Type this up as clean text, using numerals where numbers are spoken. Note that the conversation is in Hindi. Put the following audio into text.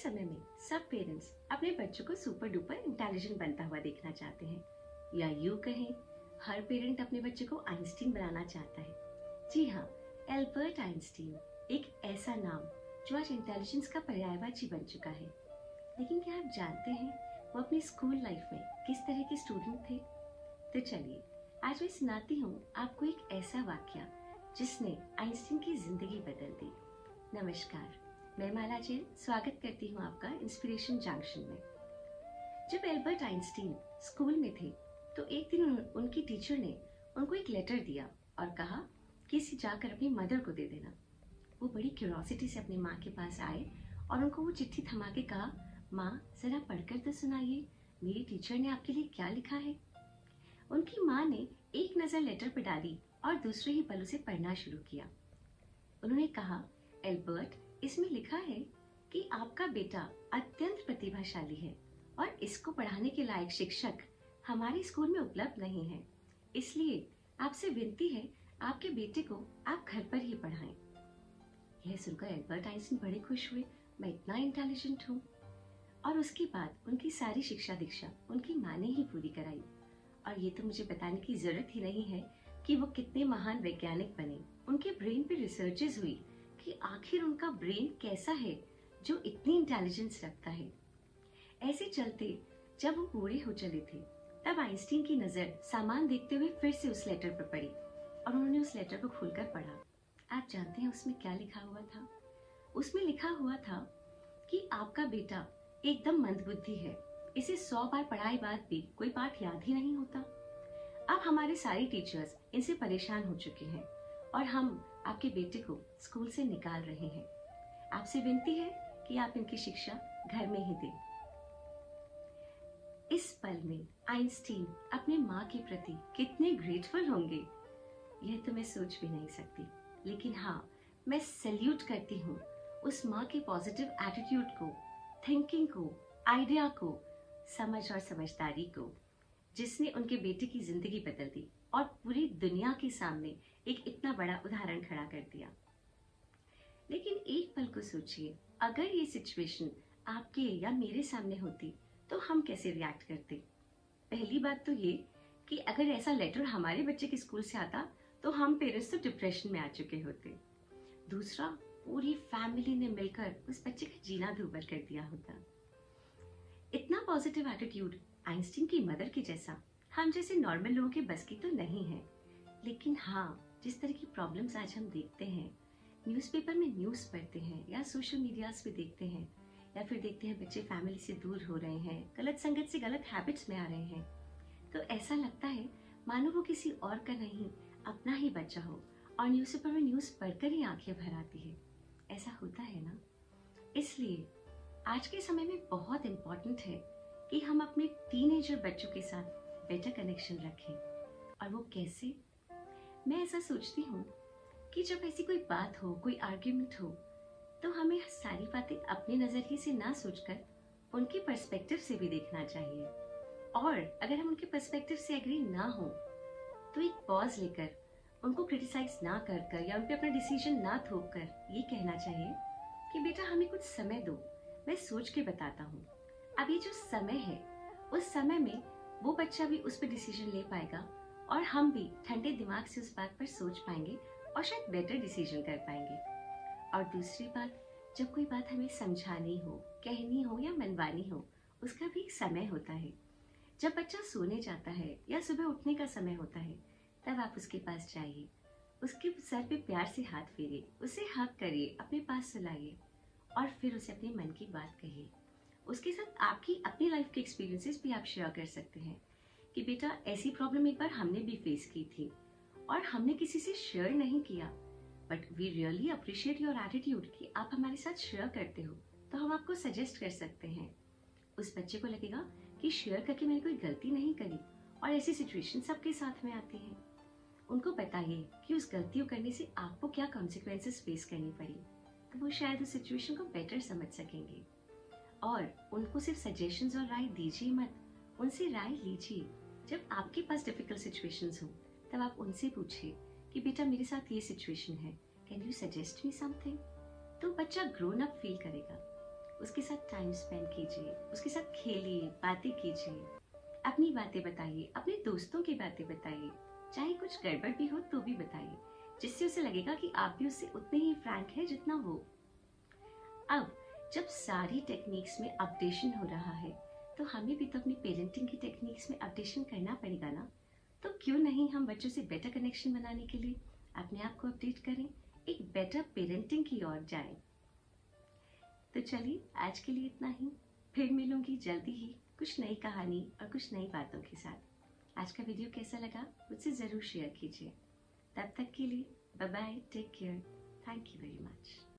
समय में सब पेरेंट्स अपने बच्चों को सुपर डुपर इंटेलिजेंट बनता हुआ देखना चाहते हैं, या यूं कहें हर पेरेंट अपने बच्चे को आइंस्टीन बनाना चाहता है। जी हाँ, एल्बर्ट आइंस्टीन एक ऐसा नाम जो आज इंटेलिजेंस का पर्यायवाची बन चुका है। लेकिन क्या आप जानते हैं वो अपनी स्कूल लाइफ में किस तरह के स्टूडेंट थे? तो चलिए आज मैं सुनाती हूँ आपको एक ऐसा वाकया जिसने आइंस्टीन की जिंदगी बदल दी। नमस्कार, मैं माला जैन स्वागत करती हूँ आपका इंस्पिरेशन जंक्शन में। जब एल्बर्ट आइंस्टीन स्कूल में थे तो एक दिन उनकी टीचर ने उनको एक लेटर दिया और कहा कि इसे जाकर अपनी मदर को दे देना। वो बड़ी क्यूरोसिटी से अपनी माँ के पास आए और उनको वो चिट्ठी थमा के कहा, माँ जरा पढ़कर तो सुनाइए, मेरी टीचर ने आपके लिए क्या लिखा है। उनकी माँ ने एक नजर लेटर पर डाली और दूसरे ही पल उसे पढ़ना शुरू किया। उन्होंने कहा, एल्बर्ट, इसमें लिखा है कि आपका बेटा अत्यंत प्रतिभाशाली है और इसको पढ़ाने के लायक शिक्षक हमारे स्कूल में उपलब्ध नहीं है, इसलिए आपसे विनती है आपके बेटे को आप घर पर ही पढ़ाएं। यह सुनकर एल्बर्ट आइंस्टीन बड़े खुश हुए, मैं इतना इंटेलिजेंट हूँ। और उसके बाद उनकी सारी शिक्षा दीक्षा उनकी माँ ने ही पूरी कराई। और ये तो मुझे बताने की जरूरत ही नहीं है कि वो कितने महान वैज्ञानिक बने। उनके ब्रेन पे रिसर्चेस हुई कि आखिर उनका ब्रेन कैसा है जो इतनी इंटेलिजेंस रखता है। ऐसे चलते जब वो बूढ़े हो चले थे तब आइंस्टीन की नजर सामान देखते हुए फिर से उस लेटर पर पड़ी और उन्होंने उस लेटर को खोलकर पढ़ा। आप जानते हैं उसमें क्या लिखा हुआ था? उसमें लिखा हुआ था कि आपका बेटा एकदम मंदबुद्धि है, इसे 100 बार पढ़ाए बाद भी कोई पाठ याद ही नहीं होता। अब हमारे सारे टीचर्स इनसे परेशान हो चुके हैं और हम आपके बेटे को स्कूल से निकाल रहे हैं। आपसे विनती है कि आप इनकी शिक्षा घर में ही दें। इस पल में आइंस्टीन अपने माँ के प्रति कितने ग्रेटफुल होंगे यह तो मैं सोच भी नहीं सकती। लेकिन हाँ, मैं सैल्यूट करती हूँ उस माँ के पॉजिटिव एटीट्यूड को, थिंकिंग को, आइडिया को, समझ और समझदारी को, जिसने उनके बेटे की जिंदगी बदल दी और पूरी दुनिया के सामने एक इतना बड़ा उदाहरण खड़ा कर दिया। लेकिन एक पल को सोचिए, अगर ये सिचुएशन आपके या मेरे सामने होती तो हम कैसे रिएक्ट करते? पहली बात तो ये कि अगर ऐसा लेटर हमारे बच्चे के स्कूल से आता तो हम पेरेंट्स तो डिप्रेशन में आ चुके होते। दूसरा, पूरी फैमिली ने मिलकर उस बच्चे का जीना दूभर कर दिया होता। इतना पॉजिटिव एटीट्यूड आइंस्टीन की मदर के जैसा हम जैसे नॉर्मल लोगों के बस की तो नहीं है। लेकिन हाँ, जिस तरह की प्रॉब्लम्स आज हम देखते हैं, न्यूज़पेपर में न्यूज़ पढ़ते हैं या सोशल मीडियाज पे देखते हैं, या फिर देखते हैं बच्चे फैमिली से दूर हो रहे हैं, गलत संगत से गलत हैबिट्स में आ रहे हैं, तो ऐसा लगता है मानो वो किसी और का नहीं अपना ही बच्चा हो और न्यूज़पेपर में न्यूज़ पढ़कर ही आंखें भर आती है। ऐसा होता है ना? इसलिए आज के समय में बहुत इम्पोर्टेंट है कि हम अपने टीनेजर बच्चों के साथ बेटर कनेक्शन रखें। और वो कैसे? मैं ऐसा सोचती हूँ कि जब ऐसी कोई बात हो, कोई आर्ग्यूमेंट हो, तो हमें सारी बातें अपने नजरिए से ना सोचकर उनके पर्सपेक्टिव से भी देखना चाहिए। और अगर हम उनके पर्सपेक्टिव से एग्री ना हो तो एक पॉज लेकर उनको क्रिटिसाइज ना कर या उन पे अपना डिसीजन ना थोप कर ये कहना चाहिए कि बेटा हमें कुछ समय दो, मैं सोच के बताता हूँ। अब ये जो समय है, उस समय में वो बच्चा भी उस पर डिसीजन ले पाएगा और हम भी ठंडे दिमाग से उस बात पर सोच पाएंगे और शायद बेटर डिसीजन कर पाएंगे। और दूसरी बात, जब कोई बात हमें समझानी हो, कहनी हो या मनवानी हो, उसका भी एक समय होता है। जब बच्चा सोने जाता है या सुबह उठने का समय होता है, तब आप उसके पास जाइए, उसके सर पे प्यार से हाथ फेरिए, उसे हग करिए, अपने पास सुलाइए और फिर उसे अपने मन की बात कहिए। उसके साथ आपकी अपनी लाइफ के एक्सपीरियंसेस भी आप शेयर कर सकते हैं कि बेटा ऐसी प्रॉब्लम एक बार हमने भी फेस की थी और हमने किसी से शेयर नहीं किया, but we really appreciate your attitude कि आप हमारे साथ शेयर करते हो, तो हम आपको सजेस्ट कर सकते हैं। उस बच्चे को लगेगा कि शेयर करके मैंने कोई गलती नहीं करी और ऐसी सिचुएशन सबके साथ में आती है। उनको बताइए कि उस गलती को करने से आपको क्या कॉन्सिक्वेंसेस फेस करनी पड़ी, तो वो शायद उस सिचुएशन को बेटर समझ सकेंगे। और उनको सिर्फ सजेशंस और राय दीजिए मत, उनसे राय लीजिए। जब आपके पास डिफिकल्ट सिचुएशंस हो तब आप उनसे पूछिए कि बेटा मेरे साथ ये सिचुएशन है, can you suggest me something. तो बच्चा ग्रोन अप फील करेगा। उसके साथ टाइम स्पेंड कीजिए, उसके साथ खेलिए, बातें कीजिए, अपनी बातें बताइए, अपने दोस्तों की बातें बताइए, चाहे कुछ गड़बड़ भी हो तो भी बताइए, जिससे उसे लगेगा कि आप भी उससे उतने ही फ्रैंक है जितना वो। अब जब सारी टेक्निक्स में अपडेशन हो रहा है तो हमें भी तो अपनी पेरेंटिंग की टेक्निक्स में अपडेशन करना पड़ेगा ना। तो क्यों नहीं हम बच्चों से बेटर कनेक्शन बनाने के लिए अपने आप को अपडेट करें, एक बेटर पेरेंटिंग की ओर जाएं। तो चलिए आज के लिए इतना ही, फिर मिलूंगी जल्दी ही कुछ नई कहानी और कुछ नई बातों के साथ। आज का वीडियो कैसा लगा मुझसे ज़रूर शेयर कीजिए। तब तक के लिए bye bye, take care, thank you very much.